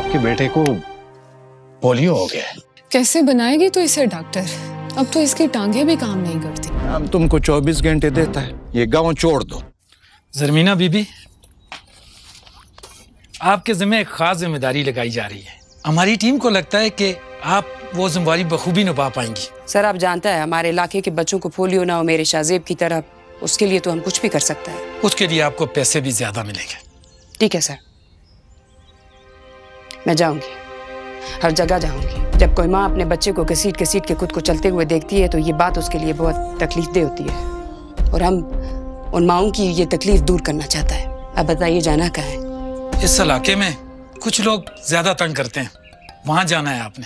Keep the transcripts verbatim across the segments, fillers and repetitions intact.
आपके बेटे को पोलियो हो गया है। कैसे बनाएगी तो इसे डॉक्टर? अब तो इसकी टांगे भी काम नहीं करती। हम तुमको चौबीस घंटे देता है, ये गांव छोड़ दो। जरमीना बीबी, आपके जिम्मे एक खास जिम्मेदारी लगाई जा रही है। हमारी टीम को लगता है कि आप वो जिम्मेदारी बखूबी निभा पाएंगी। सर, आप जानता है हमारे इलाके के बच्चों को पोलियो ना हो मेरे शाहजेब की तरह, उसके लिए तो हम कुछ भी कर सकते हैं। उसके लिए आपको पैसे भी ज्यादा मिलेंगे। ठीक है सर, मैं जाऊंगी, हर जगह जाऊंगी। जब कोई माँ अपने बच्चे को घसीट घसीट के खुद को चलते हुए देखती है तो ये बात उसके लिए बहुत तकलीफ दे होती है, और हम उन माओं की ये तकलीफ दूर करना चाहता है। अब बताइए जाना कहाँ है? इस इलाके में कुछ लोग ज्यादा तंग करते हैं, वहां जाना है आपने।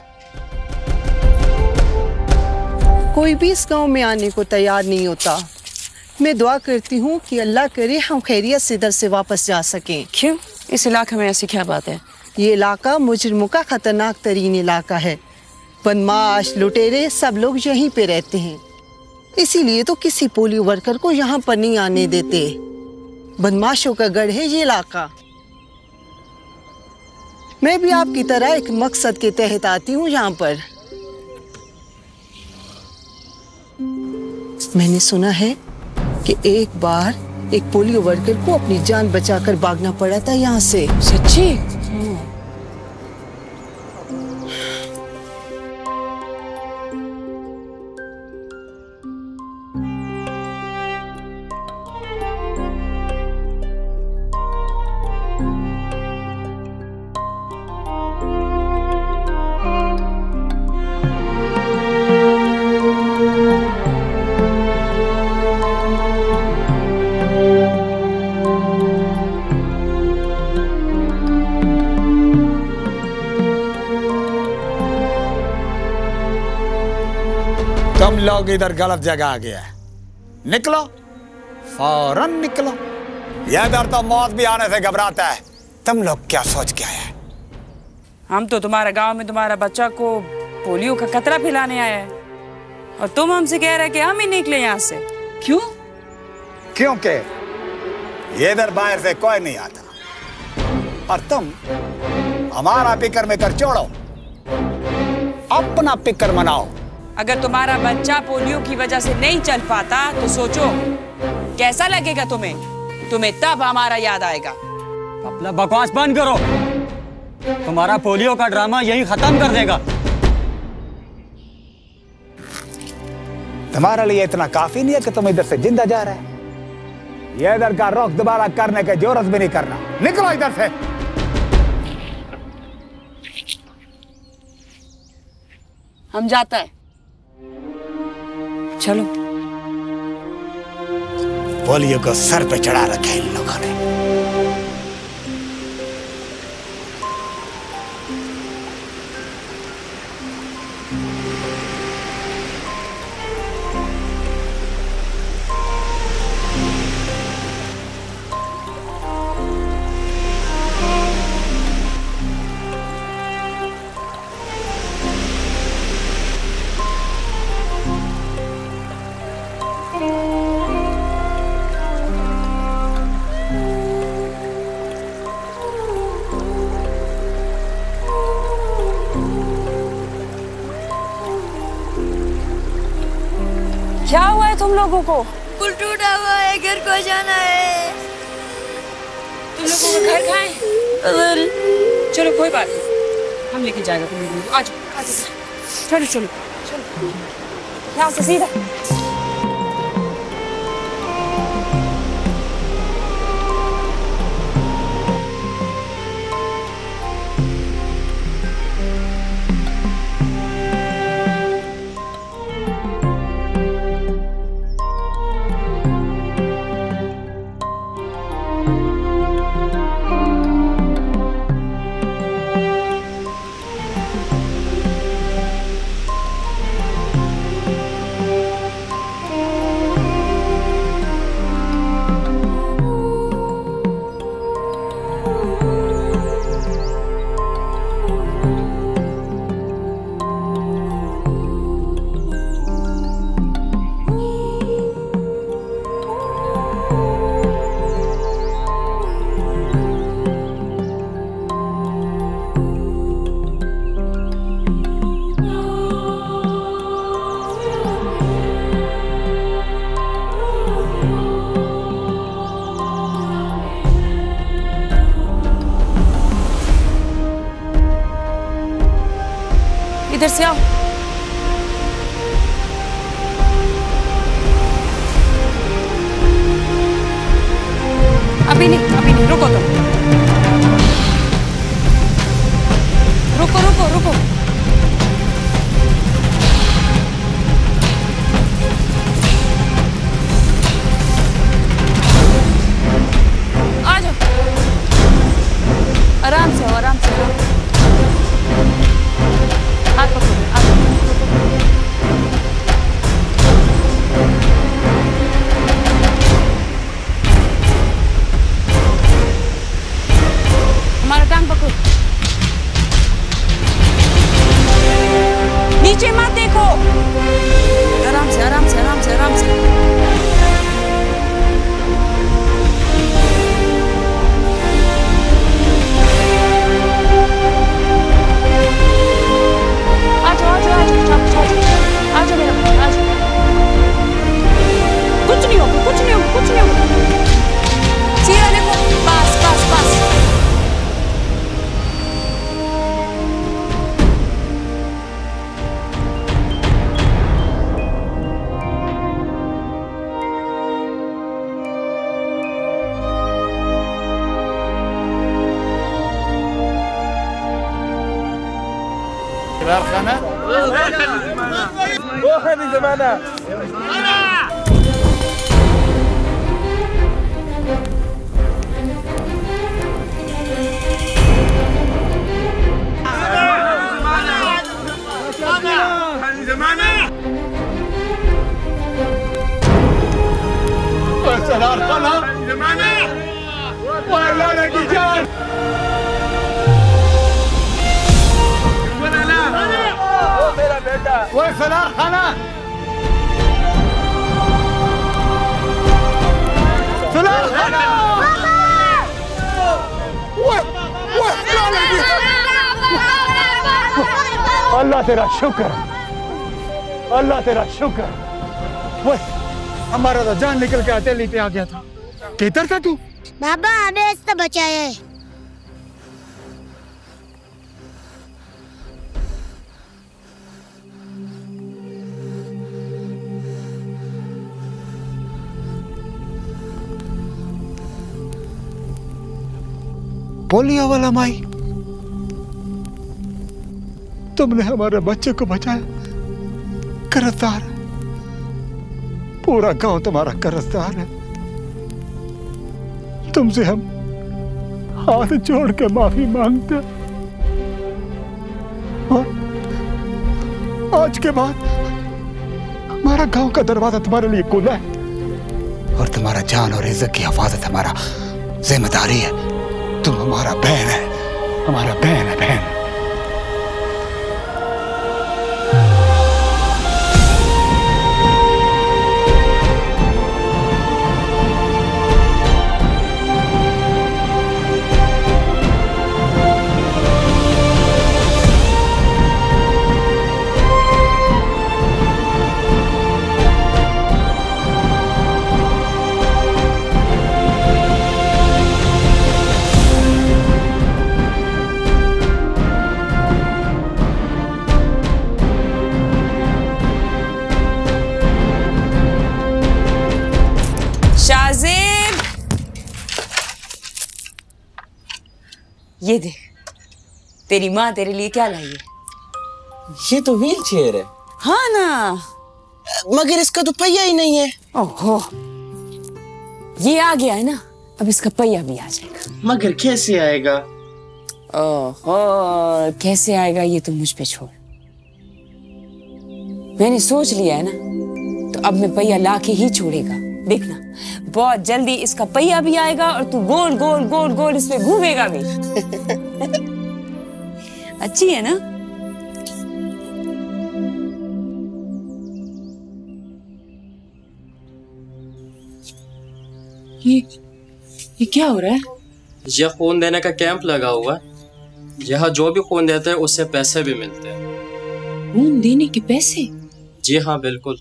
कोई भी इस गांव में आने को तैयार नहीं होता। मैं दुआ करती हूँ कि अल्लाह करे हम खैरियत से इधर से वापस जा सकें। क्यों? इस इलाके में ऐसी क्या बात है? ये इलाका मुजरिमों का खतरनाक तरीन इलाका है। बदमाश, लुटेरे सब लोग यहीं पे रहते हैं, इसीलिए तो किसी पोलियो वर्कर को यहाँ पर नहीं आने देते। बदमाशों का गढ़ है ये इलाका। मैं भी आपकी तरह एक मकसद के तहत आती हूँ यहाँ पर। मैंने सुना है कि एक बार एक पोलियो वर्कर को अपनी जान बचाकर भागना पड़ा था यहाँ से। सच्ची? तुम लोग इधर गलत जगह आ गया है, निकलो, फौरन निकलो। यह इधर तो मौत भी आने से घबराता है। तुम लोग क्या सोच के आए हैं? हम तो तुम्हारे गांव में तुम्हारा बच्चा को पोलियो का खतरा फैलाने आया है, और तुम हमसे कह रहे कि हम ही निकले यहाँ से। क्यों? क्योंकि ये इधर बाहर से कोई नहीं आता, और तुम हमारा फिक्र में कर छोड़ो, अपना फिक्र मनाओ। अगर तुम्हारा बच्चा पोलियो की वजह से नहीं चल पाता तो सोचो कैसा लगेगा तुम्हें। तुम्हें तब हमारा याद आएगा। अपना बकवास बंद करो, तुम्हारा पोलियो का ड्रामा यही खत्म कर देगा। तुम्हारे लिए इतना काफी नहीं है कि तुम इधर से जिंदा जा रहे हैं। ये इधर का रुख दोबारा करने के जरूरत भी नहीं करना। निकलो इधर से। हम जाता है, चलो। पोलियो को सर पे चढ़ा रखा है इन लोगों ने। क्या हुआ है तुम लोगों को? पुल टूटा हुआ है, घर को जाना है। तुम लोगों का घर कहाँ है? चलो कोई बात नहीं, हम लेके जाएगा तुम लोगों को। आ जाओ, आ जाओ, चलो चलो चलो, यहाँ से सीधा। इधर से आओ। अभी नहीं, अभी नहीं, रुको तुम, रुको रुको रुको। आ जाओ, आराम से, आराम से, आराम से। हाथ पकड़ो, हाथ पकड़ो। हमारा टांग पकड़ो। नीचे मत देखो। आराम से, आराम से, आराम से, आराम से। आजो, आजो, आजो, आजो, आजो मेरा बच्चा, आजो। कुछ नहीं होगा, कुछ नहीं होगा, कुछ नहीं होगा। सीधा देखो, पास, पास, पास। खाना वो है नहीं जमाना। सरदार खाना जमाना वो अल्लाह की जान। मेरा बेटा वो सरदार खाना, सरदार खाना वो वो अल्लाह तेरा शुक्र, अल्लाह तेरा शुक्र। वो हमारा तो जान निकल के आते लेते आ गया था। किधर था तू? बाबा हमें इससे बचाया है। पोलियो वाला माई, तुमने हमारे बच्चे को बचाया। कर्जदार, पूरा गांव तुम्हारा कर्जदार है। तुमसे हम हाथ जोड़ के माफी मांगते हैं। आज के बाद हमारा गांव का दरवाजा तुम्हारे लिए खुला है और तुम्हारा जान और इज्जत की हिफाजत हमारा जिम्मेदारी है। तुम हमारा बहन है, हमारा बहन है, बहन। ये देख, तेरी माँ तेरे लिए क्या लाई है। ये तो व्हील चेयर है। हाँ ना, मगर इसका तो पहिया ही नहीं है। ओहो, ये आ गया है ना, अब इसका पहिया भी आ जाएगा। मगर कैसे आएगा? ओहो, कैसे आएगा ये तो मुझ पे छोड़। मैंने सोच लिया है ना, तो अब मैं पहिया ला के ही छोड़ेगा। देखना, बहुत जल्दी इसका पहिया भी आएगा और तू गोल गोल गोल गोल इस पे घूमेगा भी। अच्छी है ना? ये ये क्या हो रहा है? यह खून देने का कैंप लगा हुआ है। यहाँ जो भी खून देते हैं उससे पैसे भी मिलते हैं। खून देने के पैसे? जी हाँ, बिल्कुल।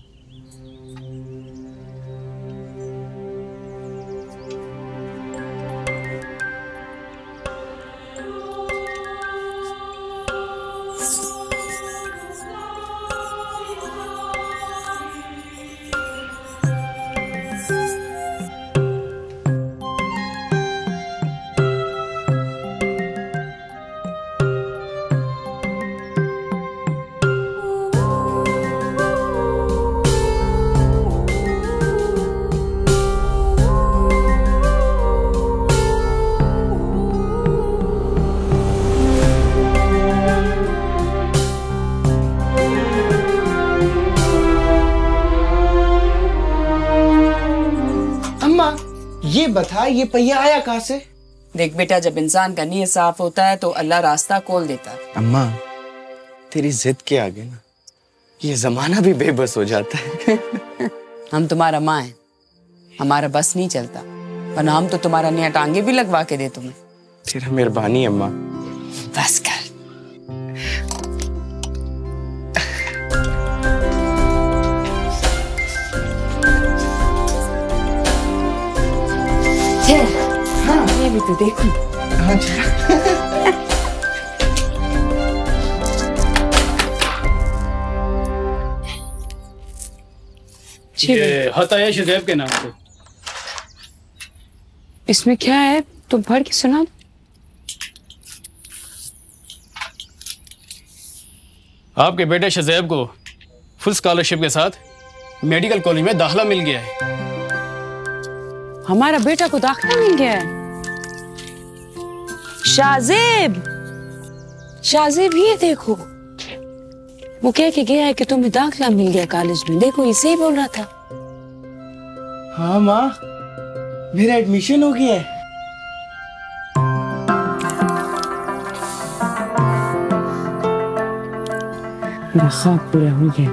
बता, ये पहिया आया कहाँ से? देख बेटा, जब इंसान का नीयत साफ होता है तो अल्लाह रास्ता खोल देता है। अम्मा, तेरी जिद के आगे ना ये जमाना भी बेबस हो जाता है। हम तुम्हारा माँ है, हमारा बस नहीं चलता, वरना हम तो तुम्हारा नया टांगे भी लगवा के दे तुम्हें। तेरा मेहरबानी अम्मा। बस कर। हाँ, ये भी तो देखो। हाँ, ये हताया शुजैब के नाम से। इसमें क्या है, तुम पढ़ के सुना। आपके बेटे शुजैब को फुल स्कॉलरशिप के साथ मेडिकल कॉलेज में दाखिला मिल गया है। हमारा बेटा को दाखिला मिल गया है। शाज़ेब, शाज़ेब ये देखो, वो कह के गया है कि तुम्हें दाखिला मिल गया कॉलेज में। देखो, इसे ही बोल रहा था। हाँ माँ, मेरा एडमिशन हो गया है। मेरा ख्वाब पूरा हो गया।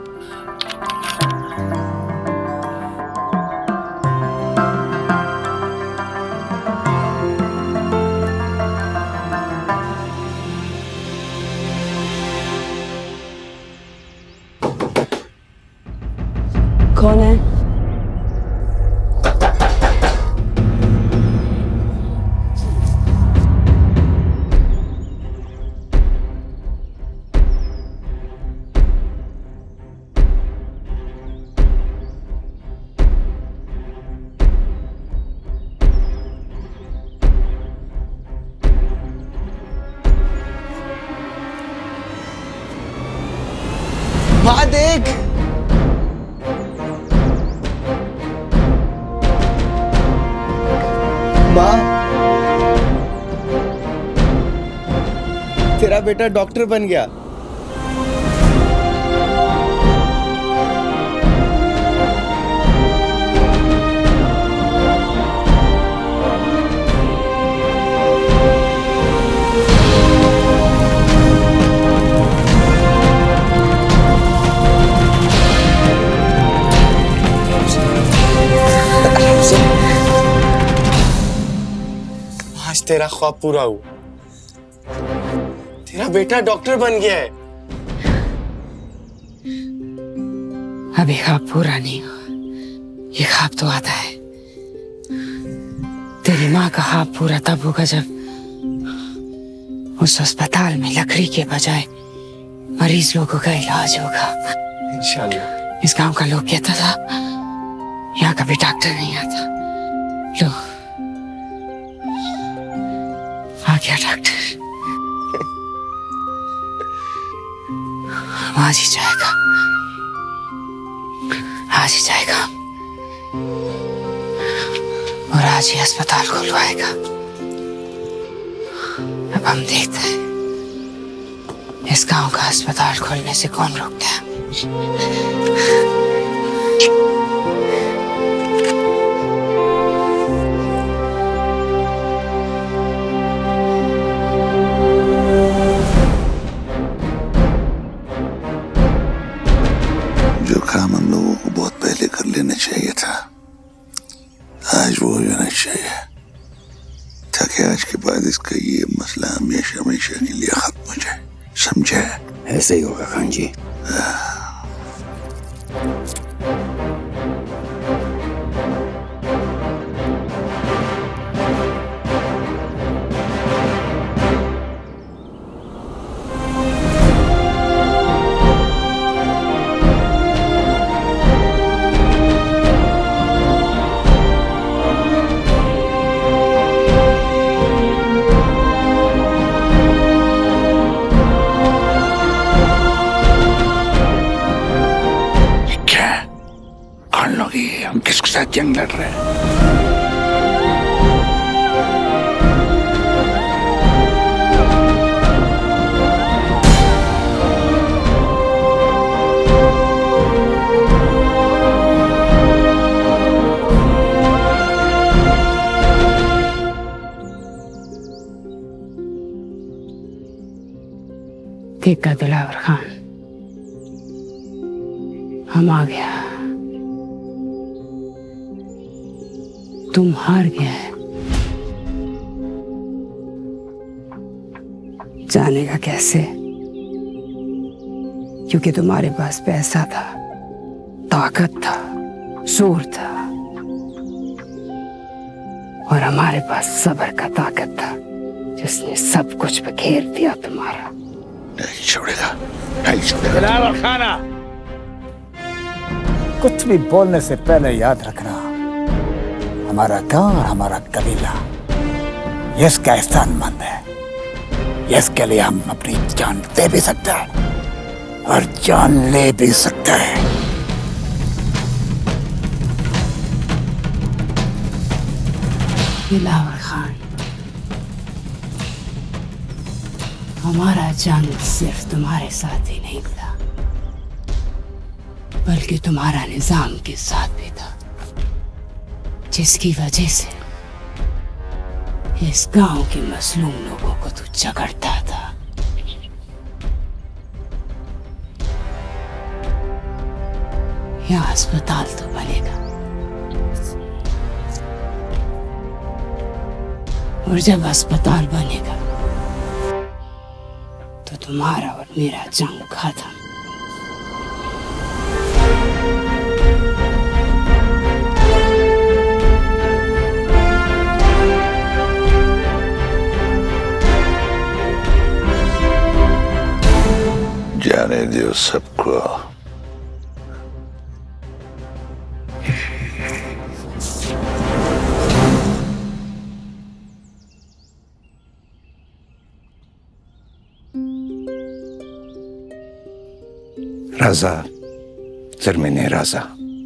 कौन है? माँ देख, माँ, तेरा बेटा डॉक्टर बन गया। आज तेरा ख्वाब पूरा हुआ, तेरा बेटा डॉक्टर बन गया है। अभी ख्वाब पूरा नहीं हुआ, ये ख्वाब तो आता है। तेरी माँ का ख्वाब पूरा तब होगा जब उस अस्पताल में लकड़ी के बजाय मरीज लोगों का इलाज होगा। इंशाल्लाह। इस गांव का लोग कहता था यहाँ कभी डॉक्टर नहीं आता। लो, आ गया डॉक्टर। आज ही जाएगा, आज ही जाएगा और आज ही अस्पताल खुलवाएगा। अब हम देखते हैं इस गांव का अस्पताल खोलने से कौन रोकता है। जो काम हम लोगों को बहुत पहले कर लेना चाहिए था, आज वो हो जाना चाहिए, ताकि आज के बाद इसका ये मसला हमेशा हमेशा के लिए खत्म हो जाए। समझे? ऐसे ही होगा खान जी। हम किसके साथ जंग लड़ रहे हैं? देखा दिलावर खान, हम आ गया, तुम हार गया है। जानेगा कैसे? क्योंकि तुम्हारे पास पैसा था, ताकत था, जोर था, और हमारे पास सब्र का ताकत था जिसने सब कुछ बखेर दिया तुम्हारा। नहीं छोड़ेगा, नहीं छोड़ेगा। दिलावर खाना, कुछ भी बोलने से पहले याद रखना, हमारा गांव और हमारा कबीला ये इसका एहसानमंद है। इसके लिए हम अपनी जान दे भी सकते हैं और जान ले भी सकते हैं। दिलावर खान, हमारा जंग सिर्फ तुम्हारे साथ ही नहीं था, बल्कि तुम्हारा निजाम के साथ भी था, जिसकी वजह से इस गांव के मजलूम लोगों को तू झगड़ता था। यहाँ अस्पताल तो बनेगा, और जब अस्पताल बनेगा तो तुम्हारा और मेरा जंग खत्म। जाने दो सबको। राजा, ज़रमीन राजा,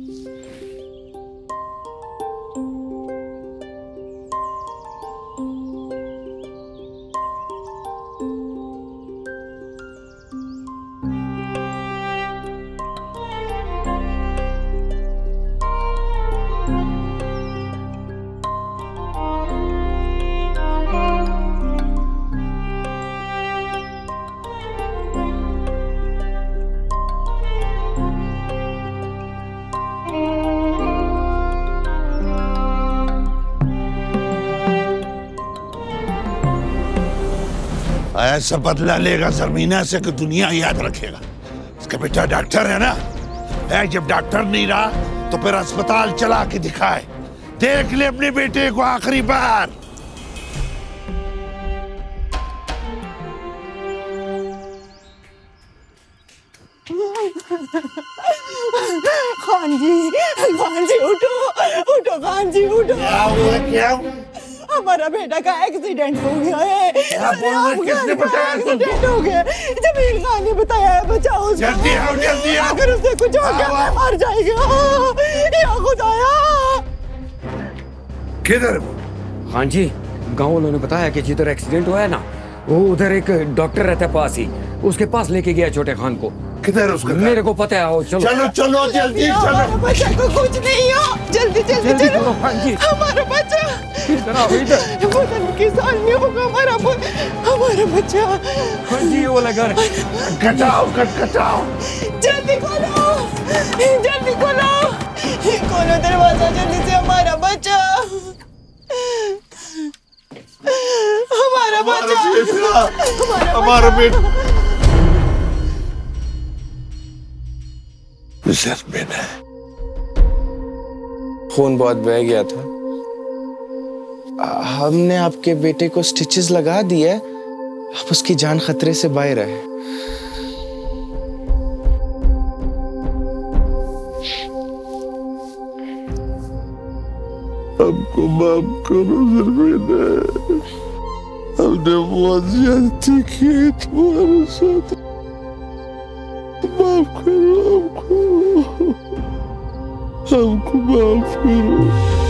ऐसा बदला लेगा ज़रमीना से कि दुनिया याद रखेगा। इसका बेटा डॉक्टर है ना, है जब डॉक्टर नहीं रहा तो फिर अस्पताल चला के दिखाए, देख ले अपने बेटे को आखिरी बार। खान जी, खान जी उठो, उठो खान जी उठो। क्या हुआ? क्या हमारा बेटा का एक्सीडेंट हो गया है। किसने बताया? एक्सीडेंट हो गया, जमील खान ने बताया है। बचाओ उसको। जल्दी आओ, जल्दी आओ। अगर उससे कुछ हो गया मैं मर जाएगा। या खुदाया। किधर? हाँ जी, गाँव वालों ने बताया कि जिधर एक्सीडेंट हुआ है ना, वो उधर एक डॉक्टर रहता है पास ही, उसके पास लेके गया छोटे खान को। किधर उसका? मेरे को पता है। आओ चलो चलो चलो जल्दी चलो। बच्चा को कुछ नहीं हो, जल्दी जल्दी चलो। हमारा बच्चा वतन की साल में होगा हमारा हमारा बच्चा। हाँ जी वो लगा। कटाओ कट कटाओ। जल्दी खोलो, जल्दी खोलो, खोलो दरवाजा जल्दी से। हमारा बच्चा, हमारा बच्चा, हमारा बेटा। ज़रमीना, खून बहुत बह गया था, हमने आपके बेटे को स्टिचेस लगा दिए, अब उसकी जान खतरे से बाहर है। हमको माफ करो ज़रमीना, हमने बहुत ज्यादती की तुम्हारे साथ। माफ करो हमको, हमको माफ करो।